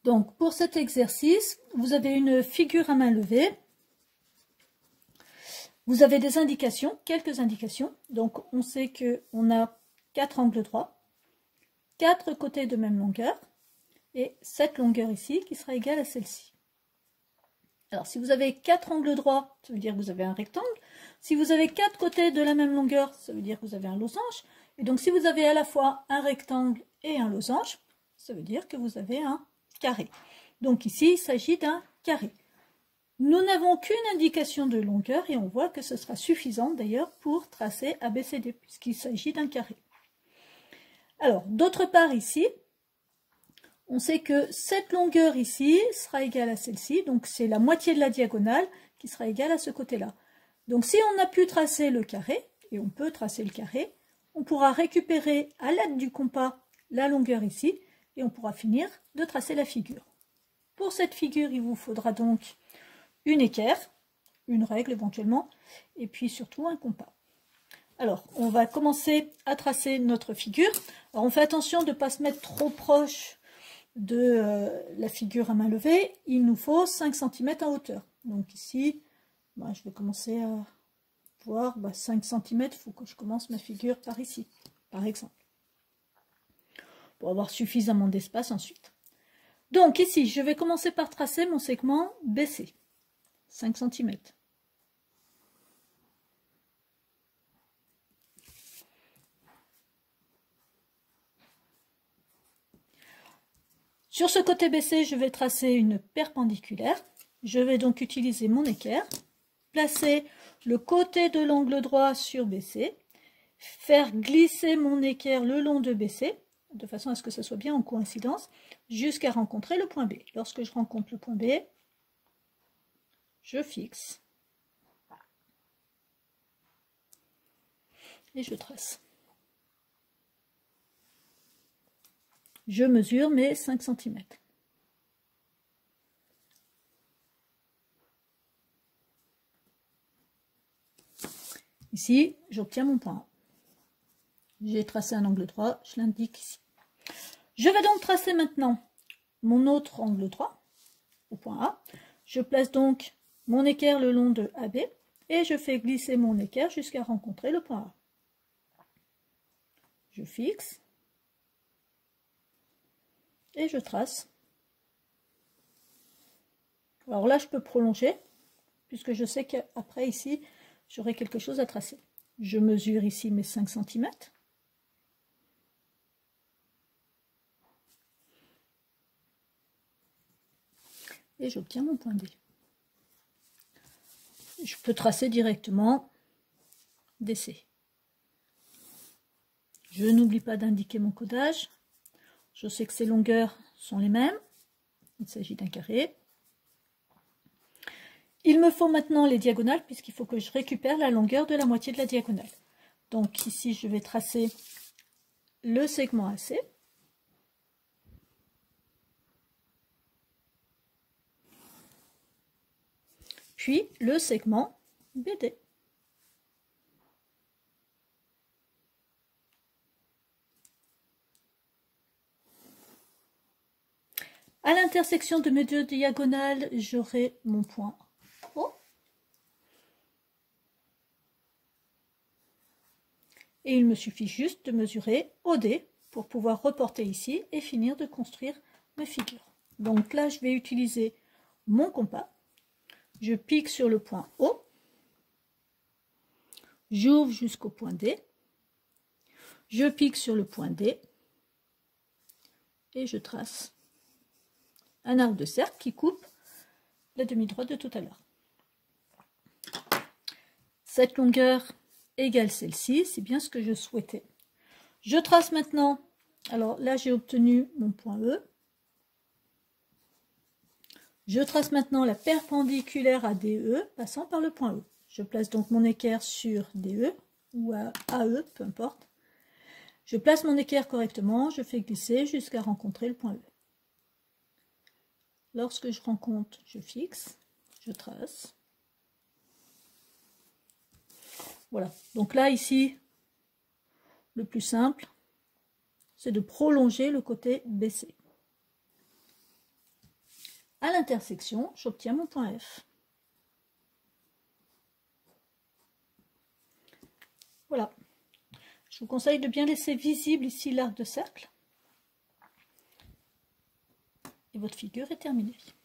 Donc, pour cet exercice, vous avez une figure à main levée. Vous avez des indications, quelques indications. Donc, on sait qu'on a 4 angles droits, 4 côtés de même longueur, et cette longueur ici qui sera égale à celle-ci. Alors, si vous avez 4 angles droits, ça veut dire que vous avez un rectangle. Si vous avez 4 côtés de la même longueur, ça veut dire que vous avez un losange. Et donc, si vous avez à la fois un rectangle et un losange, ça veut dire que vous avez un carré. Donc ici, il s'agit d'un carré. Nous n'avons qu'une indication de longueur et on voit que ce sera suffisant d'ailleurs pour tracer ABCD puisqu'il s'agit d'un carré. Alors, d'autre part ici, on sait que cette longueur ici sera égale à celle-ci, donc c'est la moitié de la diagonale qui sera égale à ce côté-là. Donc si on a pu tracer le carré, et on peut tracer le carré, on pourra récupérer à l'aide du compas la longueur ici, et on pourra finir de tracer la figure. Pour cette figure, il vous faudra donc une équerre, une règle éventuellement, et puis surtout un compas. Alors, on va commencer à tracer notre figure. Alors, on fait attention de ne pas se mettre trop proche de la figure à main levée. Il nous faut 5 cm en hauteur. Donc ici, je vais commencer à voir 5 cm, il faut que je commence ma figure par ici, par exemple, pour avoir suffisamment d'espace ensuite. Donc ici, je vais commencer par tracer mon segment BC, 5 cm. Sur ce côté BC, je vais tracer une perpendiculaire. Je vais donc utiliser mon équerre, placer le côté de l'angle droit sur BC, faire glisser mon équerre le long de BC, de façon à ce que ça soit bien en coïncidence, jusqu'à rencontrer le point B. Lorsque je rencontre le point B, je fixe et je trace. Je mesure mes 5 cm. Ici, j'obtiens mon point A. J'ai tracé un angle droit, je l'indique ici. Je vais donc tracer maintenant mon autre angle droit au point A. Je place donc mon équerre le long de AB et je fais glisser mon équerre jusqu'à rencontrer le point A. Je fixe et je trace. Alors là, je peux prolonger puisque je sais qu'après ici, j'aurai quelque chose à tracer. Je mesure ici mes 5 cm. Et j'obtiens mon point D. Je peux tracer directement DC. Je n'oublie pas d'indiquer mon codage. Je sais que ces longueurs sont les mêmes. Il s'agit d'un carré. Il me faut maintenant les diagonales puisqu'il faut que je récupère la longueur de la moitié de la diagonale. Donc ici, je vais tracer le segment AC. Puis le segment BD. À l'intersection de mes deux diagonales, j'aurai mon point O. Et il me suffit juste de mesurer OD pour pouvoir reporter ici et finir de construire ma figure. Donc là, je vais utiliser mon compas. Je pique sur le point O. J'ouvre jusqu'au point D. Je pique sur le point D. Et je trace un arc de cercle qui coupe la demi-droite de tout à l'heure. Cette longueur égale celle-ci, c'est bien ce que je souhaitais. Je trace maintenant, alors là j'ai obtenu mon point E. Je trace maintenant la perpendiculaire à DE, passant par le point E. Je place donc mon équerre sur DE, ou à AE, peu importe. Je place mon équerre correctement, je fais glisser jusqu'à rencontrer le point E. Lorsque je rencontre, je fixe, je trace. Voilà, donc là, ici, le plus simple, c'est de prolonger le côté BC. à l'intersection, j'obtiens mon point F. Voilà. Je vous conseille de bien laisser visible ici l'arc de cercle. Et votre figure est terminée.